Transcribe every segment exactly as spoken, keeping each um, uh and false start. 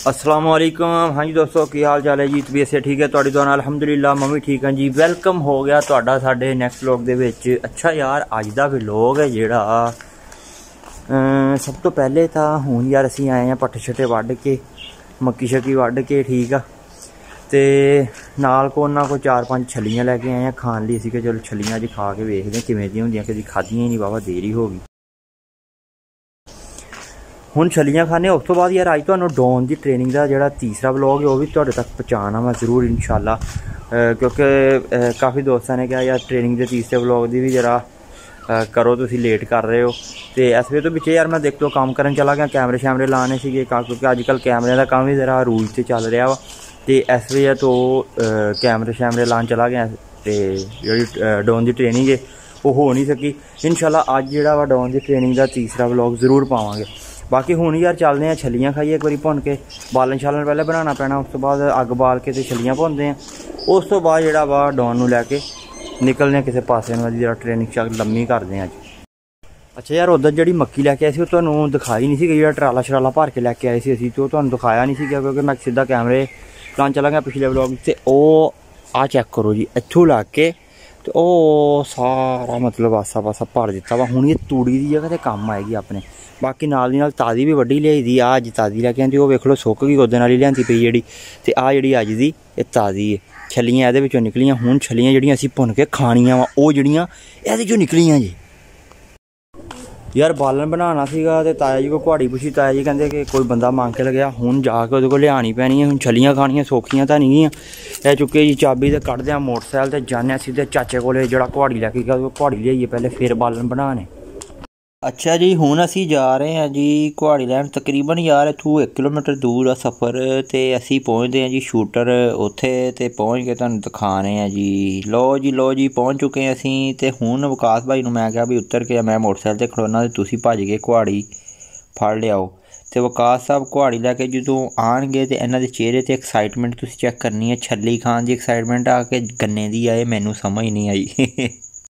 अस्सलाम वालेकुम। हाँ जी दोस्तों, की हाल चाल है जी? तबीयत से ठीक है तुहाडी दुआ नाल? अलहमदुलिल्लाह मैं भी ठीक हाँ जी। वेलकम हो गया तुहाडा साडे नैक्सट व्लॉग दे विच। अच्छा यार, अज दा व्लॉग है जिहड़ा सब तो पहले तो हुण यार असीं आए हैं पट्ठे छट्टे वड्ढ के, मक्की शक्की वड्ढ के, ठीक आ। ते नाल को ना को चार पांच छलियां लैके आए हैं खाण लई। असीं कि चलो छलियां अज खा के वेखदे किवें दियां हुंदियां, कदी खाधियां ही नहीं, बाबा देर ही हो गई। हुण छलियां खाने। उस तो बाद यार अज तुहानूं डॉन की ट्रेनिंग का जो तीसरा व्लॉग है वह भी तुहाडे तक पहुँचाना मैं जरूर इंशाअल्लाह, क्योंकि काफ़ी दोस्तों ने कहा यार ट्रेनिंग के तीसरे व्लॉग की भी जरा करो, तुसीं लेट कर रहे हो। तो इस वजह तो पिछे यार मैं देख लो काम करन चला गया, कैमरे शैमरे लाने से, क्योंकि अजकल कैमरे का काम भी जरा रूल से चल रहा वा। तो इस वजह तो कैमरे शैमरे लान चला गया। तो जी डॉन की ट्रेनिंग है वो हो नहीं सकी। इंशाअल्लाह अज जो वा डॉन की ट्रेनिंग का तीसरा व्लॉग जरूर पावांगे। बाकी हुण यार चलते हैं छलियां खाइए एक बार भुन के, बालन शालन पहले बनाना पैना, उस तो बाद अग बाल के तो छलियां भुनते हैं। उस तो बाद जो वा डॉन नूं लैके निकलने किसी पासे में जरा ट्रेनिंग शक लम्मी करते हैं अज। अच्छा यार, उधर जी मक्की लैके आए थे तुहानूं दिखाई नहीं सी गई, जो ट्राला शराला भर के लैके आए थे तो तुहानूं दिखाया नहीं सी गया, क्योंकि मैं सीधा कैमरे लान चला गया पिछले व्लॉग से। ओ आ चैक करो जी, इत्थों लैके तो ओ सारा मतलब आसा पासा भर दिता वा। हुण ये तूड़ी की जगह तो काम आएगी अपने। बाकी नाल दी नाल ताज़ी भी वड्डी लियाई दी, आ अज ताज़ी लैके आंदी, वो वेख लो सुक गई उस दिन वाली लियांदी पई जेहड़ी। ते आ जेहड़ी अज दी ये ताज़ी है। छलियां इहदे विचों निकलियां। हुण छलियां जेहड़ियां असीं भुन के खाणियां वा ओह जेहड़ियां इहदे चों निकलियां जी। यार बालन बनाना सीगा ते ताया जी को कुहाड़ी पुछी, ताया जी कहंदे कि कोई बंदा मंग के लग्या। हुण जाके उहदे कोल लियानी पैनी है। हुण छलियां खानियां सौखियां तां नहीं है। ए चुके जी चाबी ते कड्ढदे आं मोटरसाइकिल ते जाने सीधे चाचे कोले जेहड़ा कुहाड़ी लैके गया, कुहाड़ी लियाइए पहले फिर बालन बनाने। अच्छा जी, हुण असीं जा रहे हैं जी कुहाड़ी लैन। तकरीबन यार इत्थों एक किलोमीटर दूर आ सफ़र, तो असीं पहुँचते हैं जी शूटर उत्थे, ते पहुँच के तुहानूं दिखाने हैं जी। लो जी लो जी पहुँच चुके हैं असीं। ते हुण विकास भाई नूं मैं कहा भी उतर के मैं मोटरसाइकिल ते खड़ोना ते तुसीं भज के कुहाड़ी फड़ लिआओ। ते विकास साहब कुहाड़ी लैके जदों आउणगे ते इन्हां दे चेहरे ते एक्साइटमेंट तुसीं चैक करनी है। छल्ली खान दी एक्साइटमेंट आ के गन्ने दी आए, मैनूं समझ नहीं आई।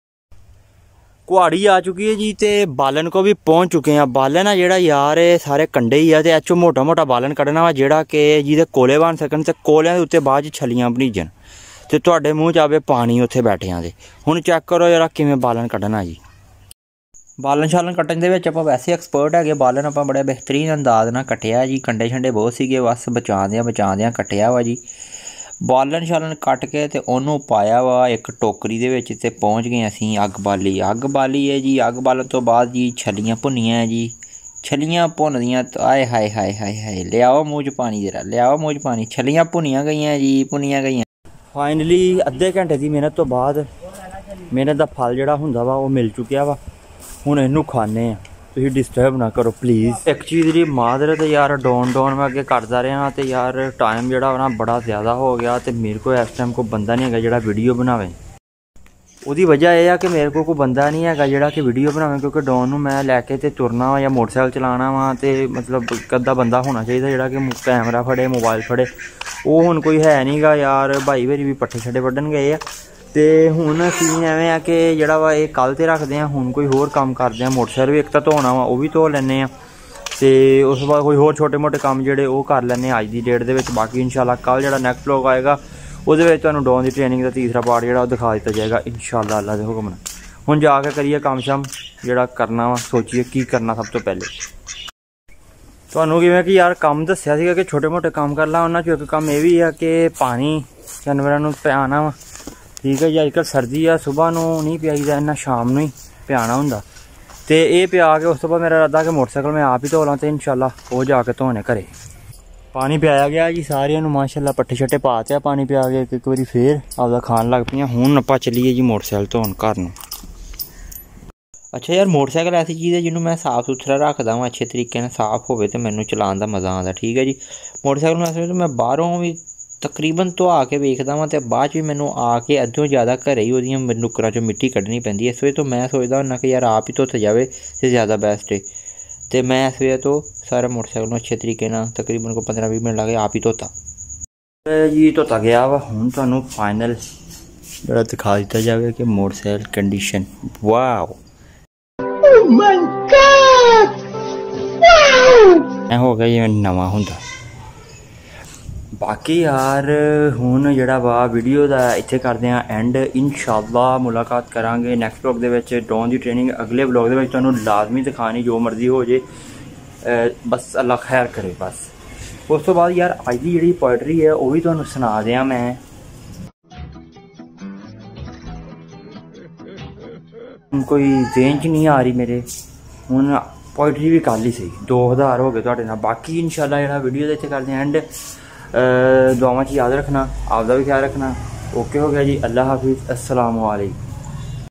कुहाड़ी आ चुकी है जी, ते बालन को भी पहुँच चुके हैं। बालन आ जेड़ा यार सारे कंडे ही है, ते एचो मोटा मोटा बालन कड्ढना वा जेड़ा कि जिहदे कोले बन सकन, ते कोलियां दे उत्ते बाद च छलियां भनीजन ते तुहाडे मूँह च आवे पानी उत्थे बैठियां दे। हुण चैक करो जरा किवें बालन कड्ढना जी। बालन शालन कट्टण दे विच आपां वैसे एक्सपर्ट हैगे। बालन आपां बड़े बेहतरीन अंदाज नाल कट्टिया जी। कंडे शंडे बहुत सीगे, बस बचांदियां बचांदियां कट्टिया वा जी। बालन शालन कट के ते ओनू पाया वा एक टोकरी दे विच, ते पहुँच गए असीं अग बाली। अग बाली है जी। अग बालन तो बाद जी छलियां भुनियां है जी। छलियां भुनदियां आए हाय हाय हाय हाय, लियाओ मूँह च पानी जरा, लियाओ मूँह च पानी। छलियां भुनियां गईयां जी, भुनियां गईयां। फाइनली अद्धे घंटे की मेहनत तो बाद मेहनत का फल जिहड़ा हुंदा वा वो मिल चुकिया वा। हुण इहनूं खाने आ, तुसीं डिस्टर्ब ना करो प्लीज़। एक चीज़ दी मादरत यार, डॉन डॉन मैं अगे करदा रहा, तो यार टाइम जो ना बड़ा ज़्यादा हो गया, तो मेरे को इस टाइम कोई बंदा नहीं है जोड़ा वीडियो बनावे। उसकी वजह यह है कि मेरे को कोई बंदा नहीं है जोड़ा कि वीडियो बनावे, क्योंकि डॉन नूं मैं लैके ते तुरना वा या मोटरसाइकिल चलाना वा, तो मतलब कद्दा बंदा होना चाहिए जोड़ा कि कैमरा फड़े मोबाइल फड़े। वो हुण कोई है नहीं गा यार। भाई मेरी भी पट्ठे छट्टे वड्ढन गए आ, तो हुण सीन एवें आ कि जिहड़ा वा ये कल ते रखते हैं, हुण कोई होर काम करते हैं। मोटरसाइकिल भी एक तो धोना वा, वो भी धो लैने आ, ते उस बाद कोई होर छोटे मोटे काम जेह्ड़े वो कर लैने अज दी डेट दे विच। बाकी इंशाअल्लाह कल जेह्ड़ा नैक्सट व्लॉग आएगा उहदे विच तुहानूं डॉन दी ट्रेनिंग का तीसरा पार्ट जेह्ड़ा वो दिखा दित्ता जाएगा इंशाअल्लाह अल्लाह दे हुक्म नाल। हुण जाके करिए काम शाम जेह्ड़ा करना वा, सोचिए की करना सब तो पहले। तुहानूं किवें कि यार काम दस्सिया सीगा कि छोटे मोटे काम कर ला, उन्हां चों इक काम ये भी है कि पानी जानवरां नूं पिआना वा, ठीक है जी। अजकल सर्दी आ, सुबह नूं नहीं पियाईदा, इन्ना शाम नूं ही पिआना हुंदा। तो ये पिया के उस तो बाद मेरा इरादा कि मोटरसाइकिल मैं आप ही धो ला, तो इंशाअल्लाह वो जाके धोने घरे। पानी पियाया गया जी सारिਆਂ ਨੂੰ माशाअल्लाह, पट्ठे छट्टे पाते आ पानी पिया के एक बारी फिर आपदा खान लग पियां। हुण आपां चलीए जी मोटरसाइकिल धोन घर नूं। अच्छा यार, मोटरसाइकिल ऐसी चीज़ है जिन्होंने मैं साफ सुथरा रखदा वां, अच्छे तरीके नाल साफ होवे ते मैनूं चलाउण दा मज़ा आंदा, ठीक है जी। मोटरसाइकिल वैसे तो मैं बाहरों भी तकरीबन धुआ के वेखदा वां, ते बाद च मैनूं आके अद्धों ज़्यादा घरे ही ओहदियां नुक्करां चों मिट्टी कड्ढनी पैंदी है। इस वजह तो मैं सोचदा हुन्ना कि यार आप ही धोते जावे ते ज़्यादा बेस्ट है। तो मैं इस वजह तो सारा मोटरसाइकिल अच्छे तरीके नाल तकरीबन को पंद्रह बीस मिनट लगे आप ही धोता जी। धोता गया वा। हुण तुहानूं फाइनल जिहड़ा दिखा दित्ता जावे कि motorcycle condition. Wow oh my god, wow हो गया जिवें नवां हुंदा। बाकी यार हुण जिहड़ा वा वीडियो दा इत्थे करदे आं एंड इंशाअल्लाह मुलाकात करांगे नैक्सट व्लॉग दे विच। ड्रोन दी ट्रेनिंग अगले व्लॉग दे विच तुहानूं लाजमी दिखानी, जो मर्जी हो जे बस अल्लाह खैर करे बस। उस तो बाद यार अज दी जिहड़ी पोएट्री है वह भी तुहानूं सुना दियां मैं। कोई जेन च नहीं आ रही मेरे, हुण पोएट्री भी कल ही सही दो हज़ार हो गए तुहाडे नाल। बाकी इंशाअल्लाह जिहड़ा वीडियो दे इत्थे करदे आं एंड दुआवां च याद रखना, आपदा भी ख्याल रखना। ओके हो गया जी, अल्लाह हाफिज़, अस्सलाम वालेकुम।